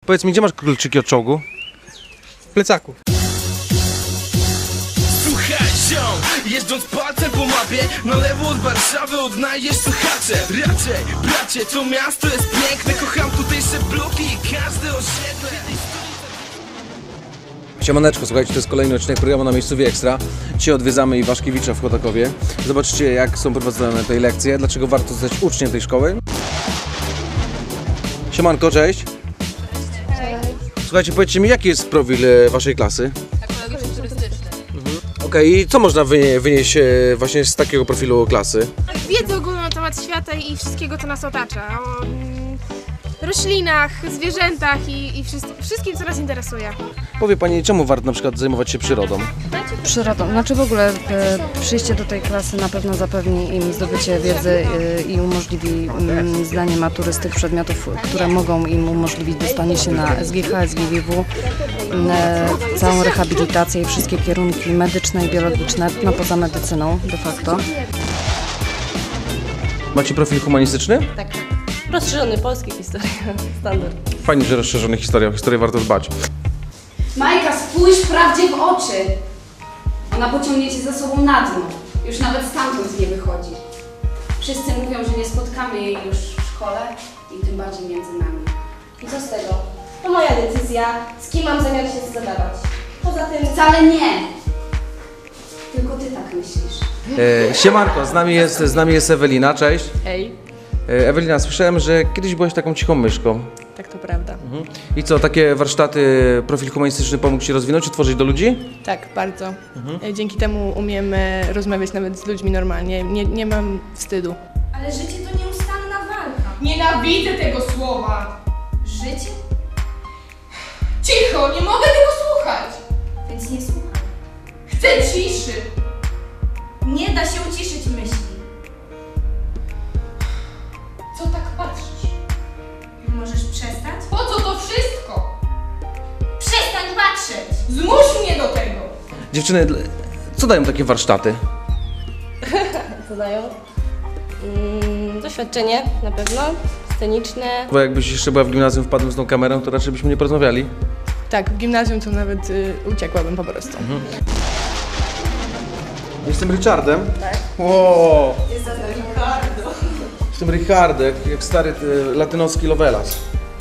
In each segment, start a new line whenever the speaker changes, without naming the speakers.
Powiedz mi, gdzie masz kluczyki od czołgu?
W plecaku.
Słuchaj ziom, jeżdżąc palcem po mapie, na lewo od Warszawy odnajdziesz słuchacze. Raczej, bracie, to miasto jest piękne, kocham tutejsze bloki i każde osiedle.
Siemaneczko, słuchajcie, to jest kolejny odcinek programu Na Miejscowie Ekstra. Dzisiaj odwiedzamy Iwaszkiewicza w Chodakowie. Zobaczcie, jak są prowadzone tutaj lekcje, dlaczego warto zostać uczniem tej szkoły. Siemanko, cześć. Słuchajcie, powiedzcie mi, jaki jest profil waszej klasy?
Ekologiczno-turystyczny.
Okej, i co można wynieść właśnie z takiego profilu klasy?
Wiedzę ogólną na temat świata i wszystkiego, co nas otacza. O roślinach, zwierzętach i wszystkim, co nas interesuje.
Powie Pani, czemu warto na przykład zajmować się przyrodą?
Przyrodą. Znaczy w ogóle przyjście do tej klasy na pewno zapewni im zdobycie wiedzy i umożliwi zdanie matury z tych przedmiotów, które mogą im umożliwić dostanie się na SGH, SGWW, całą rehabilitację i wszystkie kierunki medyczne i biologiczne, no poza medycyną de facto.
Macie profil humanistyczny?
Tak. Rozszerzony polski, historia, standard.
Fajnie, że rozszerzony historią. O historię warto dbać.
Majka, spójrz prawdzie w oczy. Ona pociągnie cię za sobą na dno. Już nawet stamtąd nie wychodzi. Wszyscy mówią, że nie spotkamy jej już w szkole i tym bardziej między nami.
I co z tego? To moja decyzja, z kim mam zamiar się zadawać. Poza tym...
Wcale nie! Tylko ty tak myślisz.
Siemanko, z nami jest Ewelina, cześć.
Hej.
Ewelina, słyszałem, że kiedyś byłaś taką cichą myszką.
Tak, to prawda.
I co, takie warsztaty, profil humanistyczny pomógł Ci rozwinąć, otworzyć do ludzi?
Tak, bardzo. Dzięki temu umiem rozmawiać nawet z ludźmi normalnie. Nie mam wstydu.
Ale życie to nieustanna walka.
Nienawidzę tego słowa.
Życie?
Cicho, nie mogę tego słuchać.
Więc nie słuchaj.
Chcę ciszy.
Nie da się uciszyć myśli.
Co tak patrzysz?
Możesz przestać?
Po co to wszystko?
Przestań patrzeć!
Zmuś mnie do tego.
Dziewczyny, co dają takie warsztaty?
Co dają? Doświadczenie na pewno, sceniczne.
Bo jakbyś jeszcze była w gimnazjum, wpadłem z tą kamerą, to raczej byśmy nie porozmawiali.
Tak, w gimnazjum to nawet uciekłabym po prostu.
Jestem Richardem. Tak. Wow. Jestem Ricardo. Jestem Ricardo, jak stary latynoski Lovelas.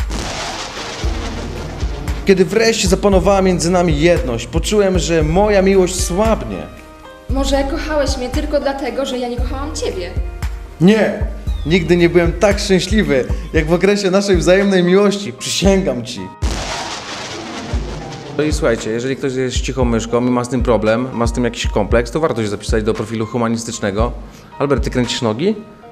Kiedy wreszcie zapanowała między nami jedność, poczułem, że moja miłość słabnie.
Może kochałeś mnie tylko dlatego, że ja nie kochałam ciebie?
Nie! Nigdy nie byłem tak szczęśliwy, jak w okresie naszej wzajemnej miłości. Przysięgam Ci. No i słuchajcie, jeżeli ktoś jest cichą myszką i ma z tym problem, ma z tym jakiś kompleks, to warto się zapisać do profilu humanistycznego. Albert, ty kręcisz nogi?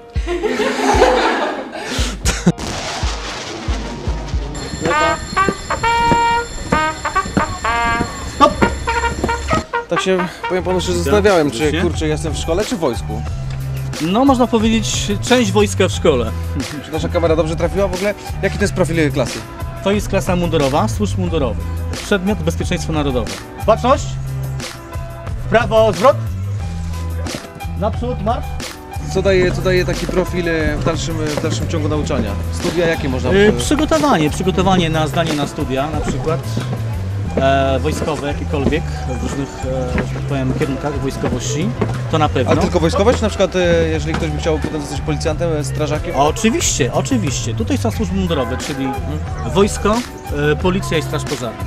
Tak się, powiem panu, że zastanawiałem, czy kurczę, jestem w szkole, czy w wojsku?
No, można powiedzieć, część wojska w szkole.
Czy nasza kamera dobrze trafiła w ogóle? Jaki to jest profil klasy?
To jest klasa mundurowa, służb mundurowych. Przedmiot bezpieczeństwo narodowe. Baczność! W prawo, zwrot! Naprzód, marsz!
Co daje taki profil w dalszym ciągu nauczania? Studia jakie można...
Przygotowanie na zdanie na studia, na przykład wojskowe, jakiekolwiek, w różnych, że tak powiem, kierunkach wojskowości, to na pewno.
Ale tylko wojskowość? Na przykład, jeżeli ktoś by chciał potem zostać policjantem, strażakiem?
Oczywiście, oczywiście. Tutaj są służby mundurowe, czyli wojsko, policja i straż pożarna.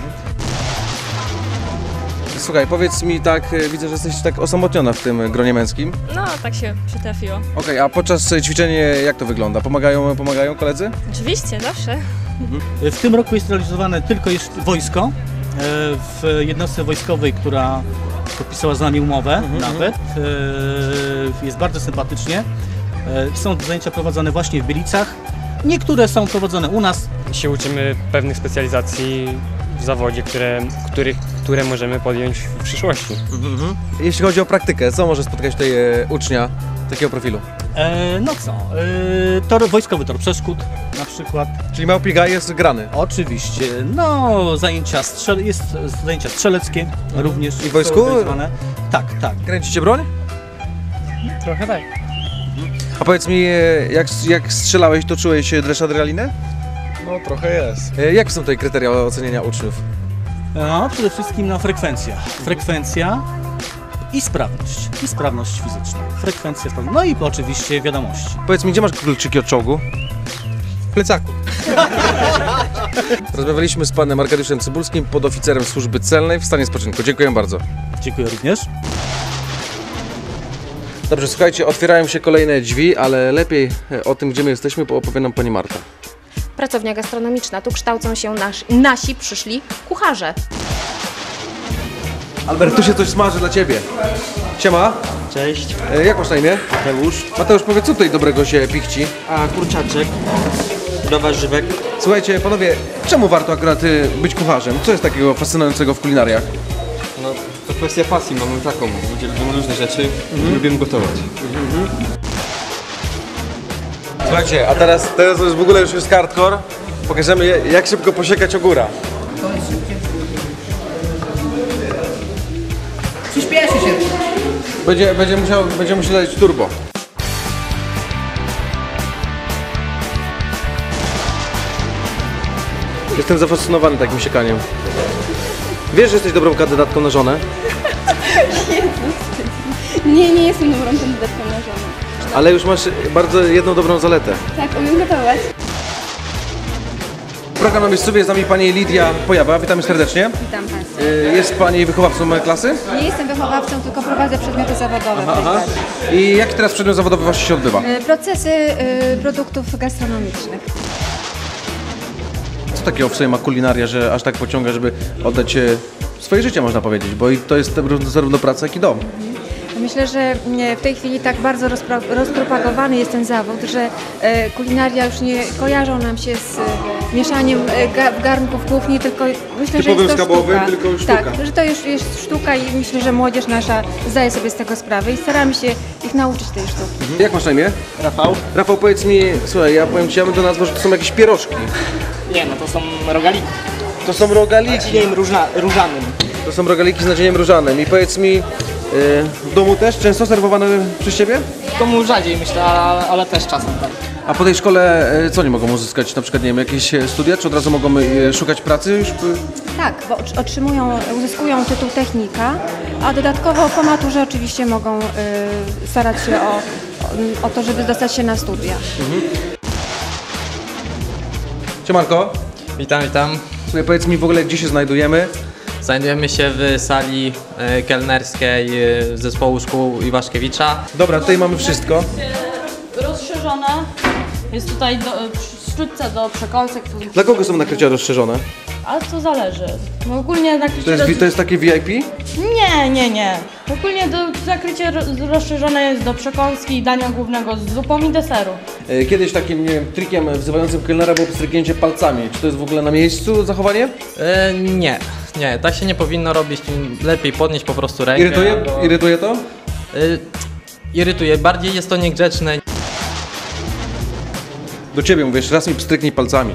Słuchaj, powiedz mi tak, widzę, że jesteś tak osamotniona w tym gronie męskim.
No, tak się przytrafiło.
Okej, a podczas ćwiczenia jak to wygląda? Pomagają koledzy?
Oczywiście, zawsze.
W tym roku jest realizowane tylko wojsko w jednostce wojskowej, która podpisała z nami umowę nawet. Jest bardzo sympatycznie. Są zajęcia prowadzone właśnie w Bielicach. Niektóre są prowadzone u nas.
Się uczymy pewnych specjalizacji w zawodzie, które możemy podjąć w przyszłości.
Jeśli chodzi o praktykę, co może spotkać tutaj ucznia takiego profilu?
No co, wojskowy tor przeszkód na przykład.
Czyli Małpi Gaj jest grany?
Oczywiście, no zajęcia strzeleckie również.
I w wojsku?
Tak, tak.
Kręcicie broń?
Trochę tak.
A powiedz mi, jak strzelałeś, to czułeś dreszcz adrenaliny?
No trochę jest.
Jakie są tutaj kryteria oceniania uczniów?
No, przede wszystkim frekwencja. Frekwencja i sprawność fizyczna. Frekwencja, sprawność. No i oczywiście wiadomości.
Powiedz mi, gdzie masz kluczyki od czołgu?
W plecaku.
Rozmawialiśmy z panem Arkadiuszem Cybulskim, podoficerem służby celnej w stanie spoczynku. Dziękuję bardzo.
Dziękuję również.
Dobrze, słuchajcie, otwierają się kolejne drzwi, ale lepiej o tym, gdzie my jesteśmy, opowie nam pani Marta.
Pracownia gastronomiczna. Tu kształcą się nasi przyszli kucharze.
Albert, tu się coś smaży dla ciebie. Siema.
Cześć.
Jak masz na imię?
Mateusz.
Mateusz, powiedz, co tutaj dobrego się pichci?
A kurczaczek, warzywek.
Słuchajcie, panowie, czemu warto akurat być kucharzem? Co jest takiego fascynującego w kulinariach?
No, to kwestia pasji, mamy taką. Ludzie lubią różne rzeczy i lubimy gotować.
Słuchajcie, a teraz już w ogóle już jest hardcore. Pokażemy, jak szybko posiekać ogóra.
Przyspieszy się.
Będzie musiał dać turbo. Jestem zafascynowany takim siekaniem. Wiesz, że jesteś dobrą kandydatką na żonę?
Nie jestem dobrą kandydatką na żonę.
Ale już masz bardzo jedną dobrą zaletę.
Tak, umiem gotować.
Program na miejscowie, jest z nami pani Lidia Pojawa. Witamy serdecznie.
Witam Państwa.
Jest pani wychowawcą klasy?
Nie jestem wychowawcą, tylko prowadzę przedmioty zawodowe w tej klasie.
I jaki teraz przedmiot zawodowy właśnie się odbywa?
Procesy produktów gastronomicznych.
Co takiego w sobie ma kulinaria, że aż tak pociąga, żeby oddać swoje życie, można powiedzieć, bo i to jest zarówno praca, jak i dom.
Myślę, że w tej chwili tak bardzo rozpropagowany jest ten zawód, że kulinaria już nie kojarzą nam się z mieszaniem garnków kuchni, tylko myślę, że jest to sztuka.
Tylko już sztuka.
Tak, że to już jest sztuka i myślę, że młodzież nasza zdaje sobie z tego sprawę i staramy się ich nauczyć tej sztuki.
Jak masz na imię?
Rafał.
Rafał, powiedz mi, słuchaj, ja powiem ci, ja bym to nazwał, że to są jakieś pierożki.
Nie, no to są rogaliki.
To są rogaliki.
Z nadzieniem różanym.
To są rogaliki z nadzieniem różanym. I powiedz mi, w domu też często serwowane przez ciebie?
W domu rzadziej myślę, ale też czasem tak.
A po tej szkole co oni mogą uzyskać? Na przykład, nie wiem, jakieś studia, czy od razu mogą szukać pracy już?
Tak, bo uzyskują tytuł technika, a dodatkowo po maturze oczywiście mogą starać się o to, żeby dostać się na studia.
Siemanko.
Witam.
Słuchaj, powiedz mi w ogóle, gdzie się znajdujemy?
Znajdujemy się w sali kelnerskiej zespołu szkół Iwaszkiewicza.
Dobra, tutaj mamy wszystko.
Rozszerzone. Jest tutaj sztućce do przekąsek.
Dla kogo są nakrycia rozszerzone?
Ale to zależy. No ogólnie nakrycie...
To jest takie VIP?
Nie. Ogólnie nakrycie rozszerzone jest do przekąski i dania głównego z zupą i deseru.
Kiedyś takim, nie wiem, trikiem wzywającym kelnera było pstryknięcie palcami. Czy to jest w ogóle na miejscu zachowanie?
Nie, tak się nie powinno robić. Lepiej podnieść po prostu rękę.
Irytuje to?
Irytuje. Bardziej jest to niegrzeczne.
Do ciebie mówisz, raz mi pstryknij palcami.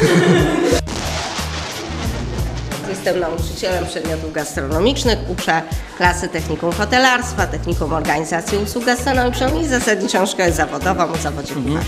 Jestem nauczycielem przedmiotów gastronomicznych, uczę klasy technikum hotelarstwa, technikum organizacji usług gastronomicznych i zasadniczą szkołę zawodową o zawodzie kucharza.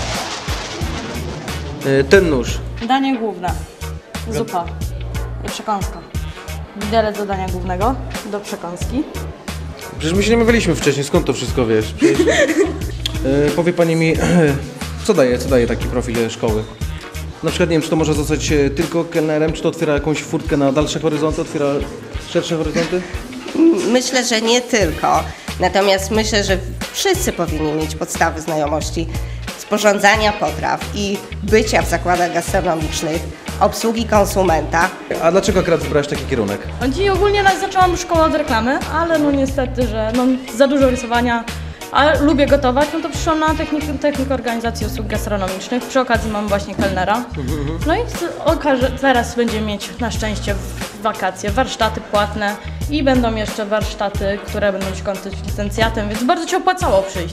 Ten nóż.
Danie główne. Zupa. Przekąska. Widelec do dania głównego, do przekąski.
Przecież my się nie mówiliśmy wcześniej, skąd to wszystko wiesz? Powie pani mi, co daje taki profil szkoły? Na przykład nie wiem, czy to może zostać tylko kelnerem, czy to otwiera jakąś furtkę na dalsze horyzonty, otwiera szersze horyzonty?
Myślę, że nie tylko. Natomiast myślę, że wszyscy powinni mieć podstawy znajomości sporządzania potraw i bycia w zakładach gastronomicznych, obsługi konsumenta.
A dlaczego akurat wybrałeś taki kierunek?
Dziś ogólnie zaczęłam szkołę od reklamy, ale no niestety, że za dużo rysowania, ale lubię gotować, no to przyszłam na technikę organizacji usług gastronomicznych. Przy okazji mam właśnie kelnera. No i teraz będziemy mieć na szczęście w wakacje warsztaty płatne i będą jeszcze warsztaty, które będą się kończyć licencjatem, więc bardzo się opłacało przyjść.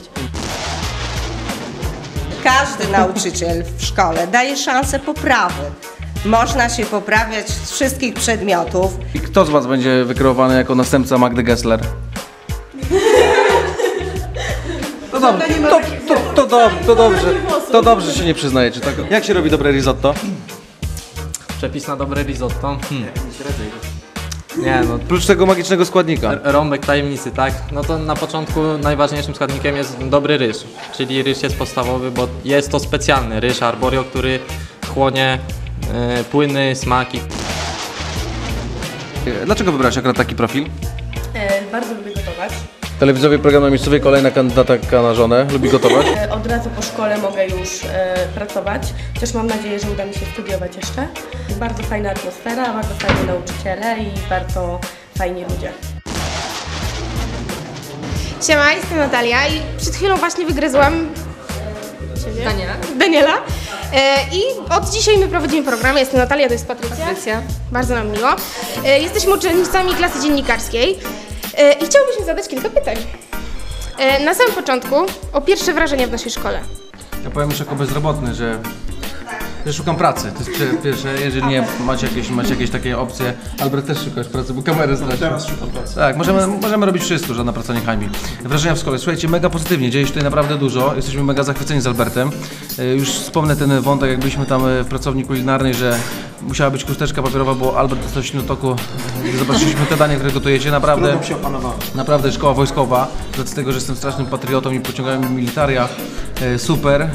Każdy nauczyciel w szkole daje szansę poprawy. Można się poprawiać z wszystkich przedmiotów.
I kto z was będzie wykreowany jako następca Magdy Gessler? No dobrze, to dobrze, że się nie przyznajecie. Tak? Jak się robi dobre risotto?
Przepis na dobre risotto. Nie no,
Oprócz tego magicznego składnika.
rąbek tajemnicy, tak? No to na początku najważniejszym składnikiem jest dobry ryż, czyli ryż jest podstawowy, bo jest to specjalny ryż arborio, który chłonie płyny, smaki.
Dlaczego wybrałeś akurat taki profil?
Bardzo lubię gotować.
Telewidzowie programu miejscowej, kolejna kandydatka na żonę, lubi gotować.
Od razu po szkole mogę już pracować, chociaż mam nadzieję, że uda mi się studiować jeszcze. Bardzo fajna atmosfera, bardzo fajni nauczyciele i bardzo fajni ludzie.
Siema, jestem Natalia i przed chwilą właśnie wygryzłam Daniela. I od dzisiaj my prowadzimy program. Ja jestem Natalia, to jest Patrycja. Bardzo nam miło. Jesteśmy uczennicami klasy dziennikarskiej i chciałbyśmy zadać kilka pytań. Na samym początku o pierwsze wrażenia w naszej szkole.
Ja powiem już jako bezrobotny, że szukam pracy. To jest pierwsze, jeżeli nie macie jakieś takie opcje. Albert, też szukasz pracy, bo kamerę stracił.
Teraz szukam pracy.
Tak, możemy robić wszystko, żadna praca nie hańbi. Wrażenia w szkole. Słuchajcie, mega pozytywnie, dzieje się tutaj naprawdę dużo. Jesteśmy mega zachwyceni z Albertem. Już wspomnę ten wątek, jak byliśmy tam w pracowni kulinarnej, że musiała być chusteczka papierowa, bo Albert dostał ślinotoku. Zobaczyliśmy te dania, które gotujecie. Naprawdę szkoła wojskowa. Z tego, że jestem strasznym patriotą i pociągałem militaria. Super.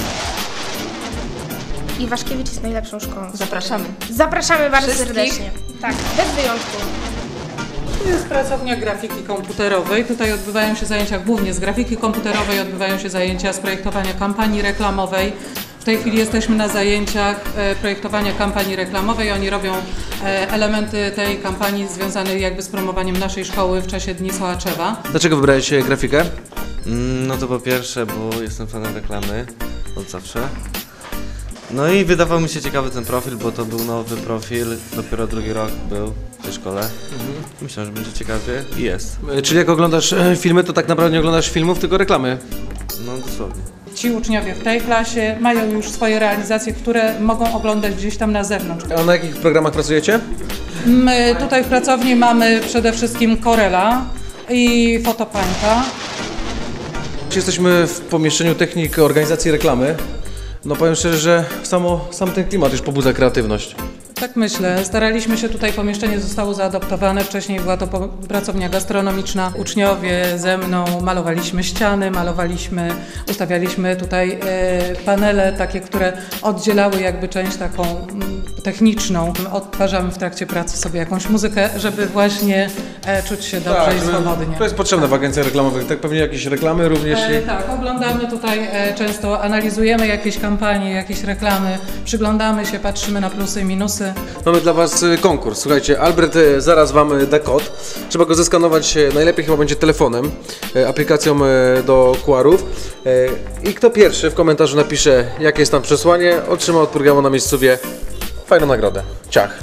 I Waszkiewicz jest najlepszą szkołą.
Zapraszamy.
Zapraszamy bardzo
Wszystkich?
serdecznie. Tak, bez wyjątku.
To jest pracownia grafiki komputerowej. Tutaj odbywają się zajęcia głównie z grafiki komputerowej, odbywają się zajęcia z projektowania kampanii reklamowej. W tej chwili jesteśmy na zajęciach projektowania kampanii reklamowej. Oni robią elementy tej kampanii związane jakby z promowaniem naszej szkoły w czasie Dni Sołaczewa.
Dlaczego wybrałeś grafikę?
No to po pierwsze, bo jestem fanem reklamy od zawsze. No i wydawał mi się ciekawy ten profil, bo to był nowy profil, dopiero drugi rok był w tej szkole. Myślałem, że będzie ciekawie i jest.
Czyli jak oglądasz filmy, to tak naprawdę nie oglądasz filmów, tylko reklamy?
No dosłownie.
Ci uczniowie w tej klasie mają już swoje realizacje, które mogą oglądać gdzieś tam na zewnątrz.
A na jakich programach pracujecie?
My tutaj w pracowni mamy przede wszystkim Corela i Fotopańka.
Jesteśmy w pomieszczeniu technik organizacji reklamy. No powiem szczerze, że sam ten klimat już pobudza kreatywność.
Tak myślę. Staraliśmy się, tutaj pomieszczenie zostało zaadoptowane. Wcześniej była to pracownia gastronomiczna. Uczniowie ze mną malowaliśmy ściany, ustawialiśmy tutaj panele takie, które oddzielały jakby część taką techniczną. Odtwarzamy w trakcie pracy sobie jakąś muzykę, żeby właśnie czuć się dobrze i swobodnie.
To jest potrzebne w agencjach reklamowych, tak pewnie jakieś reklamy również?
Tak, oglądamy tutaj często, analizujemy jakieś kampanie, jakieś reklamy, przyglądamy się, patrzymy na plusy i minusy.
Mamy dla Was konkurs. Słuchajcie, Albert zaraz Wam da kod. Trzeba go zeskanować, najlepiej chyba będzie telefonem, aplikacją do QR-ów. I kto pierwszy w komentarzu napisze, jakie jest tam przesłanie, otrzyma od programu na miejscowie fajną nagrodę. Ciach!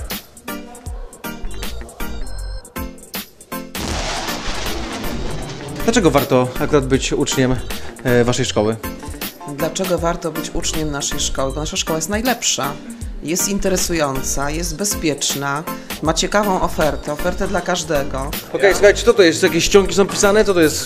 Dlaczego warto akurat być uczniem Waszej szkoły?
Dlaczego warto być uczniem naszej szkoły? Bo nasza szkoła jest najlepsza, jest interesująca, jest bezpieczna, ma ciekawą ofertę dla każdego.
Okej, słuchajcie, co to jest? Jakieś ściągi są pisane? Co to jest?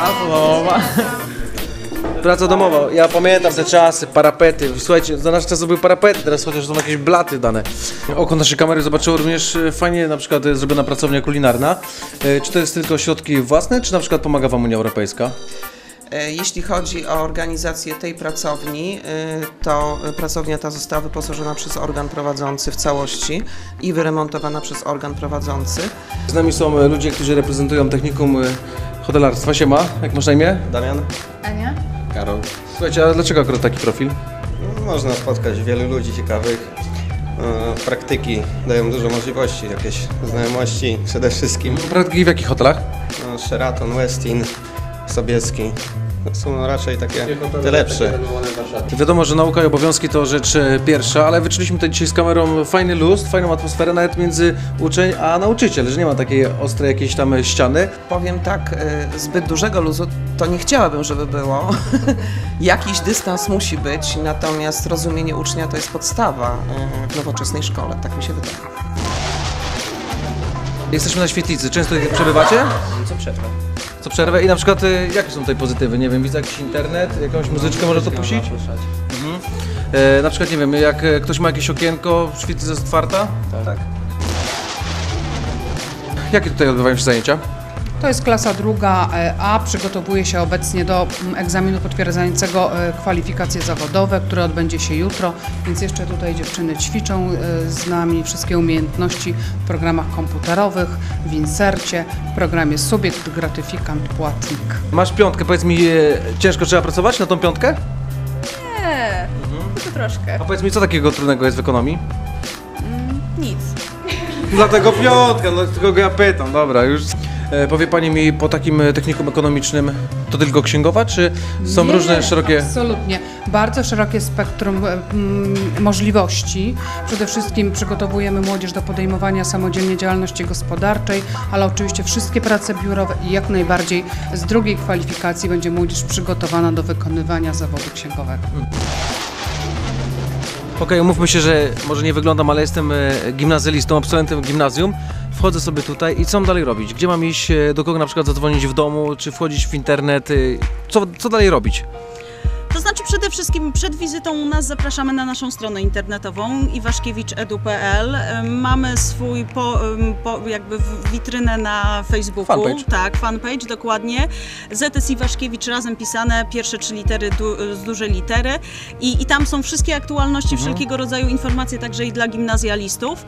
Praca domowa. Ja pamiętam te czasy, parapety. Słuchajcie, za naszych czasów były parapety, teraz chociaż są jakieś blaty dane. Oko naszej kamery zobaczyło również fajnie na przykład zrobiona pracownia kulinarna. Czy to jest tylko środki własne, czy na przykład pomaga Wam Unia Europejska?
Jeśli chodzi o organizację tej pracowni, to pracownia ta została wyposażona przez organ prowadzący w całości i wyremontowana przez organ prowadzący.
Z nami są ludzie, którzy reprezentują technikum hotelarstwa. Siema, jak masz na imię?
Damian.
Ania?
Karol.
Słuchajcie, a dlaczego akurat taki profil?
Można spotkać wielu ludzi ciekawych. Praktyki dają dużo możliwości, jakieś znajomości przede wszystkim.
Praktyki w jakich hotelach?
Sheraton, Westin, Sobieski. To są raczej takie te lepsze.
Wiadomo, że nauka i obowiązki to rzecz pierwsza, ale wyczuliśmy tutaj dzisiaj z kamerą fajny lustr, fajną atmosferę nawet między uczeń a nauczyciel, że nie ma takiej ostrej jakiejś tam ściany.
Powiem tak, zbyt dużego luzu to nie chciałabym, żeby było. Jakiś dystans musi być, natomiast rozumienie ucznia to jest podstawa w nowoczesnej szkole, tak mi się wydaje.
Jesteśmy na świetlicy, często przebywacie?
Co przepraszam.
Co przerwę. I na przykład jakie są tutaj pozytywy? Nie wiem, widzę jakiś internet, jakąś muzyczkę może to puścić? Mhm. Na przykład, nie wiem, jak ktoś ma jakieś okienko, świetlica jest otwarta? Tak. Jakie tutaj odbywają się zajęcia?
To jest klasa druga A, przygotowuje się obecnie do egzaminu potwierdzającego kwalifikacje zawodowe, które odbędzie się jutro, więc jeszcze tutaj dziewczyny ćwiczą z nami wszystkie umiejętności w programach komputerowych, w insercie, w programie subiekt, gratyfikant, płatnik.
Masz piątkę, powiedz mi, ciężko trzeba pracować na tą piątkę?
Nie, to troszkę.
A powiedz mi, co takiego trudnego jest w ekonomii?
Nic.
Dlatego piątka, dlatego ja pytam, dobra, już. Powie Pani mi, po takim technikum ekonomicznym to tylko księgowa, czy są różne szerokie...
Absolutnie. Bardzo szerokie spektrum możliwości. Przede wszystkim przygotowujemy młodzież do podejmowania samodzielnie działalności gospodarczej, ale oczywiście wszystkie prace biurowe i jak najbardziej z drugiej kwalifikacji będzie młodzież przygotowana do wykonywania zawodu księgowego.
Okej, umówmy się, że może nie wyglądam, ale jestem gimnazjalistą, absolwentem gimnazjum. Wchodzę sobie tutaj i co mam dalej robić? Gdzie mam iść, do kogo na przykład zadzwonić w domu, czy wchodzić w internet? Co dalej robić?
To znaczy przede wszystkim przed wizytą u nas zapraszamy na naszą stronę internetową iwaszkiewicz.edu.pl. Mamy swój jakby witrynę na Facebooku.
Fanpage.
Tak, fanpage, dokładnie. ZS Iwaszkiewicz razem pisane, pierwsze 3 litery z dużej litery. I tam są wszystkie aktualności, wszelkiego rodzaju informacje, także i dla gimnazjalistów.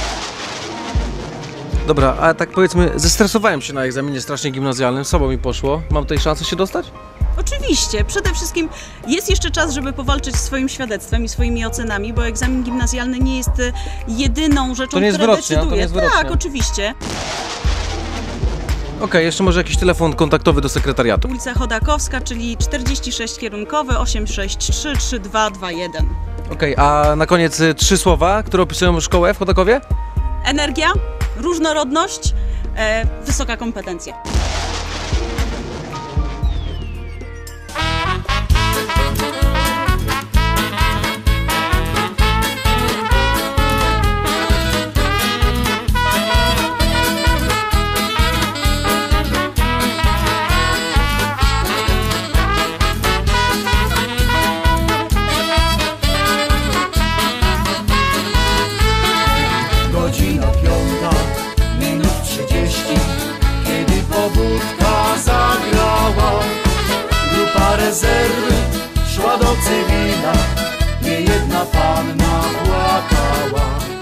Dobra, a tak powiedzmy, zestresowałem się na egzaminie strasznie gimnazjalnym, słabo mi poszło. Mam tutaj szansę się dostać?
Oczywiście. Przede wszystkim jest jeszcze czas, żeby powalczyć swoim świadectwem i swoimi ocenami, bo egzamin gimnazjalny nie jest jedyną rzeczą, która decyduje. Tak, oczywiście.
Okej, jeszcze może jakiś telefon kontaktowy do sekretariatu.
Ulica Chodakowska, czyli 46 kierunkowy 863 3221.
Okej, a na koniec 3 słowa, które opisują szkołę w Chodakowie?
Energia, różnorodność, wysoka kompetencja.
Godzina 5:30, kiedy pobudka zagrała. Grupa rezerwy szła do cywila, niejedna panna płakała.